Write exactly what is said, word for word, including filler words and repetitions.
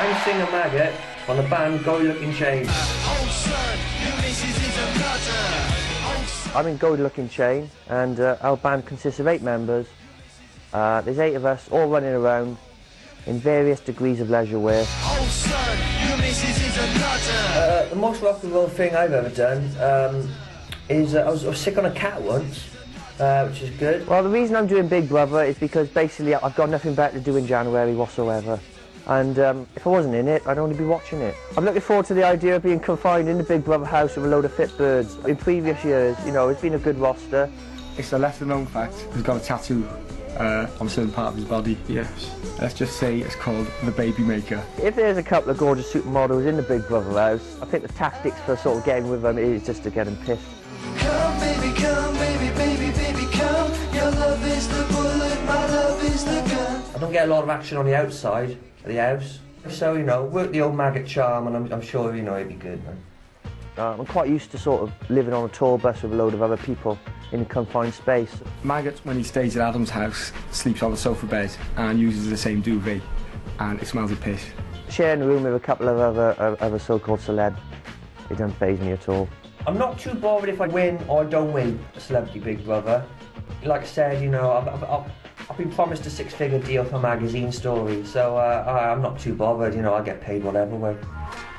I'm Singer Maggot on the band Gold Looking Chain. I'm in Gold Looking Chain, and uh, our band consists of eight members. Uh, there's eight of us all running around in various degrees of leisure wear. Uh, the most rock and roll thing I've ever done um, is uh, I, was, I was sick on a cat once, uh, which is good. Well, the reason I'm doing Big Brother is because basically I've got nothing better to do in January whatsoever. And um, if I wasn't in it, I'd only be watching it. I'm looking forward to the idea of being confined in the Big Brother house with a load of fit birds. In previous years, you know, it's been a good roster. It's a lesser known fact. He's got a tattoo uh, on a certain part of his body. Yes. Let's just say it's called the Baby Maker. If there's a couple of gorgeous supermodels in the Big Brother house, I think the tactics for sort of getting with them is just to get them pissed. Come, baby, come, baby, baby, baby, come. Your love is the bullet, my love is the gun. I don't get a lot of action on the outside of the house, so, you know, work the old maggot charm, and I'm, I'm sure, you know, it'd be good, man. Uh, I'm quite used to sort of living on a tour bus with a load of other people in a confined space. Maggot, when he stays at Adam's house, sleeps on a sofa bed and uses the same duvet, and it smells of piss. Sharing a room with a couple of other, uh, other so-called celebs, it doesn't faze me at all. I'm not too bothered if I win or don't win a Celebrity Big Brother. Like I said, you know, I've, I've, I've, I've been promised a six-figure deal for magazine story, so uh, I'm not too bothered, you know, I get paid whatever way.